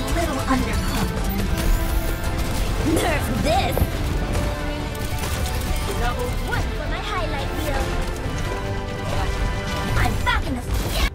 little undercooked. Nerf this! Double one for my highlight reel. I'm back in the...